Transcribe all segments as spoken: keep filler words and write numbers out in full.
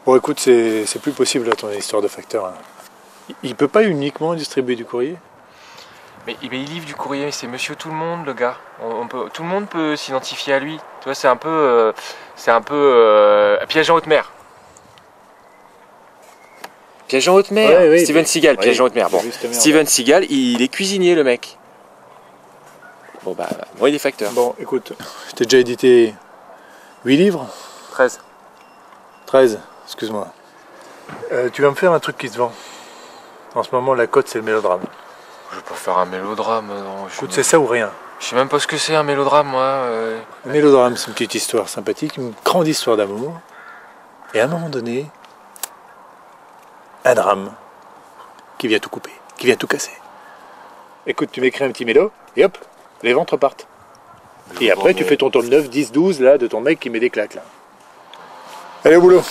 Bon écoute, c'est plus possible là, ton histoire de facteur. Hein. Il peut pas uniquement distribuer du courrier? Mais, mais il livre du courrier, c'est monsieur tout le monde, le gars. On, on peut, tout le monde peut s'identifier à lui. Tu vois, c'est un peu, euh, c'est un peu euh, piège en haute mer. Piège en haute mer. Ouais, oui, Steven mais... Seagal, oui, piège en haute mer. Bon, Steven Seagal, il est cuisinier, le mec. Bon bah, moi il est facteur. Bon, écoute, je t'ai déjà édité huit livres. treize. treize, excuse-moi. Euh, tu vas me faire un truc qui se vend. En ce moment, la cote, c'est le mélodrame. Je vais pas faire un mélodrame, non. Écoute, c'est ça ou rien. Je sais même pas ce que c'est un mélodrame, moi. Euh... Le mélodrame, c'est une petite histoire sympathique, une grande histoire d'amour. Et à un moment donné, un drame qui vient tout couper, qui vient tout casser. Écoute, tu m'écris un petit mélo, et hop, les ventres partent. Et après, tu fais ton tome neuf, dix, douze, là, de ton mec qui met des claques, là. Allez, au boulot.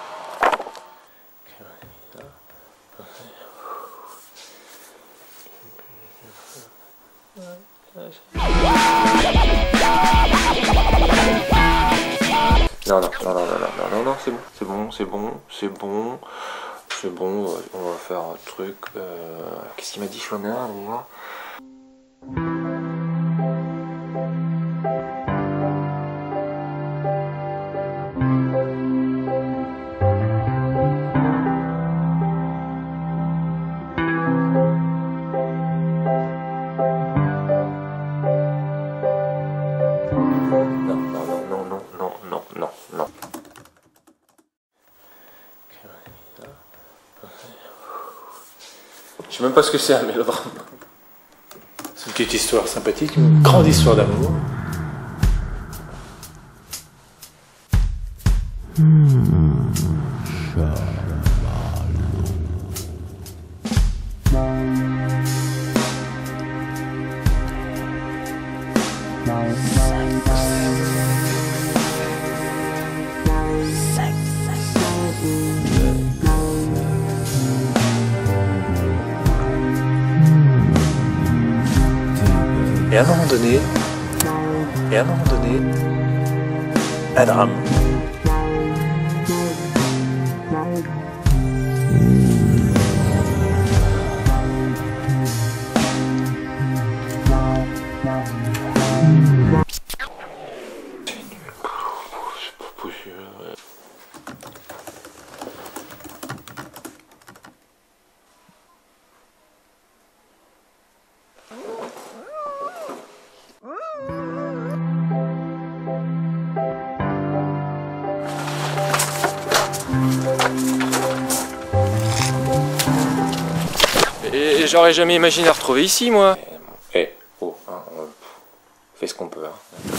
Non, non, non, non, non, non, non, non, c'est bon, c'est bon, c'est bon, c'est bon, c'est bon, on va faire un truc, euh... qu'est-ce qu'il m'a dit, Chouinard, déjà ? Je sais même pas ce que c'est un mélodrame. C'est une petite histoire sympathique, une grande histoire d'amour. Et à un moment donné, et à un moment donné, un drame. Et j'aurais jamais imaginé la retrouver ici, moi. Eh, oh, hein, on fait ce qu'on peut. Hein.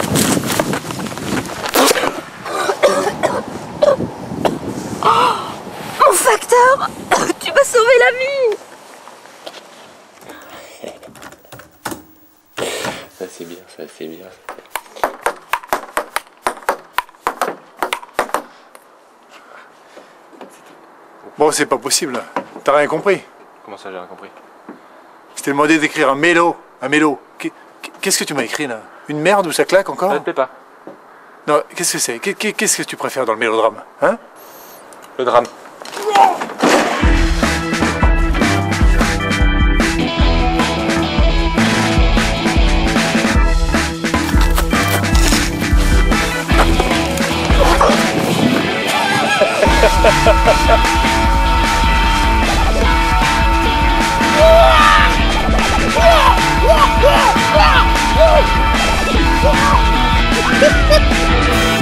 Oh, mon facteur, tu m'as sauvé la vie. Ça c'est bien, ça c'est bien. Bon, c'est pas possible. T'as rien compris. Comment ça, j'ai rien compris? Je t'ai demandé d'écrire un mélo. Un mélo. Qu'est-ce que tu m'as écrit là? Une merde où ça claque encore? Ça ne plaît pas. Non, qu'est-ce que c'est? Qu'est-ce que tu préfères dans le mélodrame? Hein? Le drame. Ha ha ha!